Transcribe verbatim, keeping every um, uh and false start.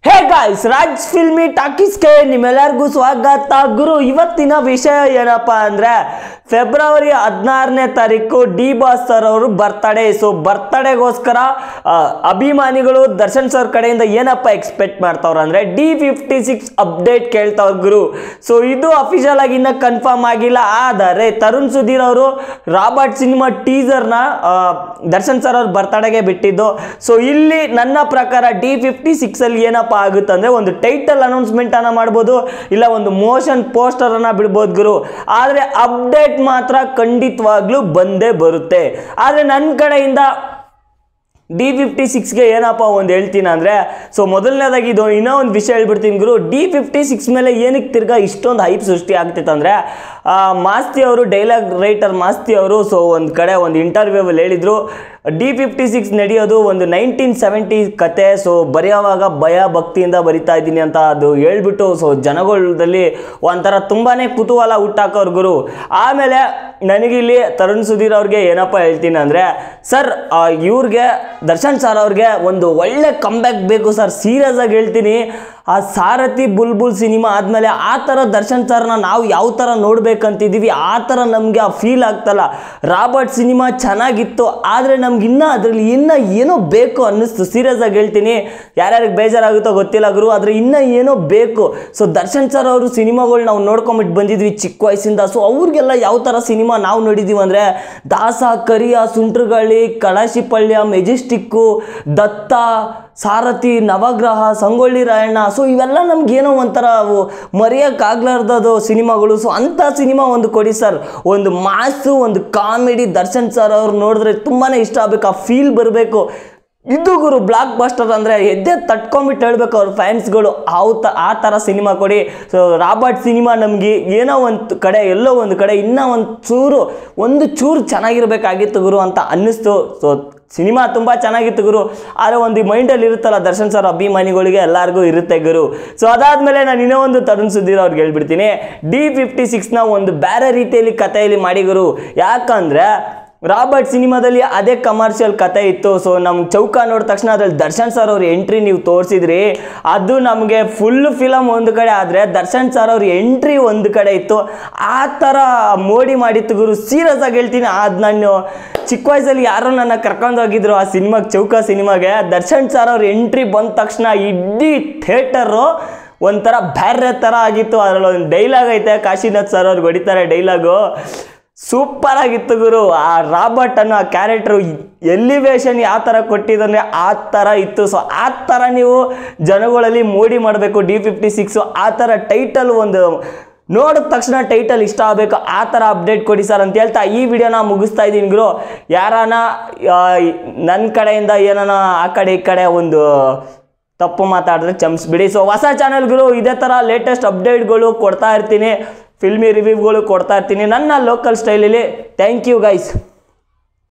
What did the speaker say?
ಹೇ guys, Raj filmy ಟಾಕೀಸ್ಗೆ ನಿಮ್ಮೆಲ್ಲರಿಗೂ ಸ್ವಾಗತ. ಗುರು, ಇವತ್ತಿನ ವಿಷಯ ಏನಪ್ಪಾ ಅಂದ್ರೆ ಫೆಬ್ರವರಿ ಹದಿನಾರನೇ ತಾರೀಕು ಡಿ ಬಾಸ್ ಸರ್ ಅವರು ಬರ್ತಡೇ. ಸೊ ಬರ್ತಡೇಗೋಸ್ಕರ ಅಭಿಮಾನಿಗಳು ದರ್ಶನ್ ಸರ್ ಕಡೆಯಿಂದ ಏನಪ್ಪ ಎಕ್ಸ್ಪೆಕ್ಟ್ ಮಾಡ್ತಾವ್ರ ಅಂದ್ರೆ ಡಿ ಫಿಫ್ಟಿ ಸಿಕ್ಸ್ ಅಪ್ಡೇಟ್ ಕೇಳ್ತಾವ್ರ ಗುರು. ಸೊ ಇದು ಅಫಿಷಿಯಲ್ ಆಗಿ ಇನ್ನ ಕನ್ಫರ್ಮ್ ಆಗಿಲ್ಲ. ಆದರೆ ತರುಣ್ ಸುಧೀರ್ ಅವರು ರಾಬರ್ಟ್ ಸಿನಿಮಾ ಟೀಸರ್ನ ದರ್ಶನ್ ಸರ್ ಅವ್ರ ಬರ್ತಡೆಗೆ ಬಿಟ್ಟಿದ್ದು. ಸೊ ಇಲ್ಲಿ ನನ್ನ ಪ್ರಕಾರ ಡಿ ಫಿಫ್ಟಿ ಸಿಕ್ಸ್ ಅಲ್ಲಿ ಏನಪ್ಪ ಆಗುತ್ತೆ ಅಂದ್ರೆ ಒಂದು ಟೈಟಲ್ ಅನೌನ್ಸ್ಮೆಂಟ್ ಅನ್ನ ಮಾಡಬಹುದು, ಇಲ್ಲ ಒಂದು ಮೋಷನ್ ಪೋಸ್ಟರ್ ಅನ್ನ ಬಿಡಬಹುದು ಗುರು. ಆದ್ರೆ ಅಪ್ಡೇಟ್ ಮಾತ್ರ ಖಂಡಿತವಾಗ್ಲೂ ಬಂದೇ ಬರುತ್ತೆ. ಆದ್ರೆ ನನ್ನ ಕಡೆಯಿಂದ ಡಿ ಫಿಫ್ಟಿ ಸಿಕ್ಸ್ಗೆ ಏನಪ್ಪ ಒಂದು ಹೇಳ್ತೀನಿ ಅಂದರೆ, ಸೊ ಮೊದಲನೇದಾಗಿ ಇದು ಇನ್ನೂ ಒಂದು ವಿಷಯ ಹೇಳ್ಬಿಡ್ತೀನಿ ಗುರು. ಡಿ ಫಿಫ್ಟಿ ಸಿಕ್ಸ್ ಮೇಲೆ ಏನಕ್ಕೆ ತಿರ್ಗಾ ಇಷ್ಟೊಂದು ಹೈಪ್ ಸೃಷ್ಟಿ ಆಗ್ತಿತ್ತು ಅಂದರೆ, ಮಾಸ್ತಿ ಅವರು, ಡೈಲಾಗ್ ರೈಟರ್ ಮಾಸ್ತಿ ಅವರು ಸೊ ಒಂದು ಕಡೆ ಒಂದು ಇಂಟರ್ವ್ಯೂವಲ್ಲಿ ಹೇಳಿದರು, ಡಿ ಫಿಫ್ಟಿ ಸಿಕ್ಸ್ ನಡೆಯೋದು ಒಂದು ನೈನ್ಟೀನ್ ಸೆವೆಂಟಿ ಕತೆ. ಸೊ ಬರೆಯೋವಾಗ ಭಯ ಭಕ್ತಿಯಿಂದ ಬರಿತಾ ಇದ್ದೀನಿ ಅಂತ ಅದು ಹೇಳ್ಬಿಟ್ಟು ಸೊ ಜನಗಳಲ್ಲಿ ಒಂಥರ ತುಂಬಾ ಕುತೂಹಲ ಹುಟ್ಟಾಕೋರು ಗುರು. ಆಮೇಲೆ ನನಗಿಲ್ಲಿ ತರುಣ್ ಸುಧೀರ್ ಅವ್ರಿಗೆ ಏನಪ್ಪ ಹೇಳ್ತೀನಿ ಅಂದರೆ, ಸರ್ ಇವ್ರಿಗೆ ದರ್ಶನ್ ಸರ್ ಅವ್ರಿಗೆ ಒಂದು ಒಳ್ಳೆ ಕಂಬ್ಯಾಕ್ ಬೇಕು ಸರ್. ಸೀರಿಯಸ್ ಆಗಿ ಹೇಳ್ತೀನಿ, ಆ ಸಾರಥಿ ಬುಲ್ಬುಲ್ ಸಿನಿಮಾ ಆದಮೇಲೆ ಆ ಥರ ದರ್ಶನ್ ಸರ್ನ ನಾವು ಯಾವ ಥರ ನೋಡ್ಬೇಕಂತಿದ್ದೀವಿ ಆ ಥರ ನಮಗೆ ಆ ಫೀಲ್ ಆಗ್ತಲ್ಲ. ರಾಬರ್ಟ್ ಸಿನಿಮಾ ಚೆನ್ನಾಗಿತ್ತು, ಆದರೆ ನಮ್ಗೆ ಇನ್ನೂ ಅದರಲ್ಲಿ ಇನ್ನೂ ಏನೋ ಬೇಕು ಅನ್ನಿಸ್ತು. ಸೀರಿಯಸ್ ಆಗಿ ಹೇಳ್ತೀನಿ, ಯಾರ್ಯಾರಿಗೆ ಬೇಜಾರಾಗುತ್ತೋ ಗೊತ್ತಿಲ್ಲ ಗುರು, ಆದರೆ ಇನ್ನೂ ಏನೋ ಬೇಕು. ಸೊ ದರ್ಶನ್ ಸರ್ ಅವರು ಸಿನಿಮಾಗಳು ನಾವು ನೋಡ್ಕೊಂಬಿಟ್ಟು ಬಂದಿದ್ವಿ ಚಿಕ್ಕ ವಯಸ್ಸಿಂದ. ಸೊ ಅವ್ರಿಗೆಲ್ಲ ಯಾವ ಥರ ಸಿನಿಮಾ ನಾವು ನೋಡಿದ್ದೀವಿ ಅಂದರೆ, ದಾಸ, ಕರಿಯ, ಸುಂಟ್ರಗಾಳಿ, ಕಳಶಿಪಳ್ಯ, ಮೆಜೆಸ್ಟಿಕ್ಕು, ದತ್ತ, ಸಾರಥಿ, ನವಗ್ರಹ, ಸಂಗೊಳ್ಳಿ ರಾಯಣ್ಣ. ಸೊ ಇವೆಲ್ಲ ನಮ್ಗೇನೋ ಒಂಥರ ಮರೆಯೋಕ್ಕಾಗ್ಲಾರ್ದದು ಸಿನಿಮಾಗಳು. ಸೊ ಅಂಥ ಸಿನಿಮಾ ಒಂದು ಕೊಡಿ ಸರ್. ಒಂದು ಮಾಸು, ಒಂದು ಕಾಮಿಡಿ, ದರ್ಶನ್ ಸರ್ ಅವ್ರು ನೋಡಿದ್ರೆ ತುಂಬಾ ಇಷ್ಟ ಆಗಬೇಕು, ಆ ಫೀಲ್ ಬರಬೇಕು. ಇದು ಗುರು ಬ್ಲಾಕ್ ಬಸ್ಟರ್ ಅಂದರೆ ಎದ್ದೆ ತಟ್ಕೊಂಬಿಟ್ಟು ಹೇಳ್ಬೇಕು ಅವ್ರ ಫ್ಯಾನ್ಸ್ಗಳು. ಅವು ತ ಆ ಥರ ಸಿನಿಮಾ ಕೊಡಿ. ಸೊ ರಾಬರ್ಟ್ ಸಿನಿಮಾ ನಮಗೆ ಏನೋ ಒಂದು ಕಡೆ ಎಲ್ಲೋ ಒಂದು ಕಡೆ ಇನ್ನೂ ಒಂದು ಚೂರು ಒಂದು ಚೂರು ಚೆನ್ನಾಗಿರ್ಬೇಕಾಗಿತ್ತು ಗುರು ಅಂತ ಅನ್ನಿಸ್ತು. ಸೊ ಸಿನಿಮಾ ತುಂಬ ಚೆನ್ನಾಗಿತ್ತು ಗುರು, ಆದರೆ ಒಂದು ಮೈಂಡಲ್ಲಿ ಇರುತ್ತಲ್ಲ ದರ್ಶನ್ ಸರ್ ಅಭಿಮಾನಿಗಳಿಗೆ ಎಲ್ಲರಿಗೂ ಇರುತ್ತೆ ಗುರು. ಸೊ ಅದಾದಮೇಲೆ ನಾನು ಇನ್ನೂ ಒಂದು ತರುಣ್ ಸುಧೀರ್ ಅವ್ರಿಗೆ ಹೇಳ್ಬಿಡ್ತೀನಿ, ಡಿ ಫಿಫ್ಟಿ ಸಿಕ್ಸ್ನ ಒಂದು ಬೇರೆ ರೀತಿಯಲ್ಲಿ ಕಥೆಯಲ್ಲಿ ಮಾಡಿ ಗುರು. ಯಾಕಂದರೆ ರಾಬರ್ಟ್ ಸಿನಿಮಾದಲ್ಲಿ ಅದೇ ಕಮರ್ಷಿಯಲ್ ಕತೆ ಇತ್ತು. ಸೊ ನಮ್ಮ ಚೌಕ ನೋಡಿದ ತಕ್ಷಣ ಅದ್ರಲ್ಲಿ ದರ್ಶನ್ ಸರ್ ಅವ್ರ ಎಂಟ್ರಿ ನೀವು ತೋರಿಸಿದ್ರಿ, ಅದು ನಮಗೆ ಫುಲ್ ಫಿಲಮ್ ಒಂದು ಕಡೆ, ಆದರೆ ದರ್ಶನ್ ಸರ್ ಅವ್ರ ಎಂಟ್ರಿ ಒಂದು ಕಡೆ ಇತ್ತು. ಆ ಥರ ಮೋಡಿ ಮಾಡಿತ್ತು ಗುರು. ಸೀರಿಯಸ್ ಆಗಿ ಹೇಳ್ತೀನಿ, ಅದು ನಾನು ಚಿಕ್ಕ ವಯಸ್ಸಲ್ಲಿ ಯಾರೋ ನನ್ನ ಕರ್ಕೊಂಡು ಹೋಗಿದ್ರು ಆ ಸಿನಿಮಾಗೆ, ಚೌಕ ಸಿನಿಮಾಗೆ. ದರ್ಶನ್ ಸರ್ ಅವ್ರ ಎಂಟ್ರಿ ಬಂದ ತಕ್ಷಣ ಇಡೀ ಥಿಯೇಟರು ಒಂಥರ ಬೇರೆ ಥರ ಆಗಿತ್ತು. ಅದರಲ್ಲಿ ಒಂದು ಡೈಲಾಗ್ ಐತೆ, ಕಾಶಿನಾಥ್ ಸರ್ ಅವ್ರಿಗೆ ಹೊಡಿತಾರೆ ಡೈಲಾಗು, ಸೂಪರ್ ಆಗಿತ್ತು ಗುರು. ಆ ರಾಬರ್ಟ್ ಅನ್ನೋ ಆ ಕ್ಯಾರೆಕ್ಟ್ರು ಎಲಿವೇಶನ್ ಯಾವ ಥರ ಕೊಟ್ಟಿದ್ರೆ ಆ ಥರ ಇತ್ತು. ಸೊ ಆ ಥರ ನೀವು ಜನಗಳಲ್ಲಿ ಮೋಡಿ ಮಾಡಬೇಕು ಡಿ ಫಿಫ್ಟಿ ಸಿಕ್ಸು. ಆ ಥರ ಟೈಟಲ್ ಒಂದು ನೋಡಿದ ತಕ್ಷಣ ಟೈಟಲ್ ಇಷ್ಟ ಆಗಬೇಕು, ಆ ಥರ ಅಪ್ಡೇಟ್ ಕೊಡಿ ಸರ್ ಅಂತ ಹೇಳ್ತಾ ಈ ವಿಡಿಯೋನ ಮುಗಿಸ್ತಾ ಇದ್ದೀನಿ ಗುರು. ಯಾರಾನ ನನ್ನ ಕಡೆಯಿಂದ ಏನಾನ ಆ ಕಡೆ ಈ ಕಡೆ ಒಂದು ತಪ್ಪು ಮಾತಾಡಿದ್ರೆ ಕ್ಷಮಿಸ್ಬಿಡಿ. ಸೊ ಹೊಸ ಚಾನಲ್ಗಳು ಇದೇ ಥರ ಲೇಟೆಸ್ಟ್ ಅಪ್ಡೇಟ್ಗಳು ಕೊಡ್ತಾ ಇರ್ತೀನಿ, ಫಿಲ್ಮಿ ರಿವ್ಯೂಗಳು ಕೊಡ್ತಾ ಇರ್ತೀನಿ ನನ್ನ ಲೋಕಲ್ ಸ್ಟೈಲಲ್ಲಿ. Thank you guys.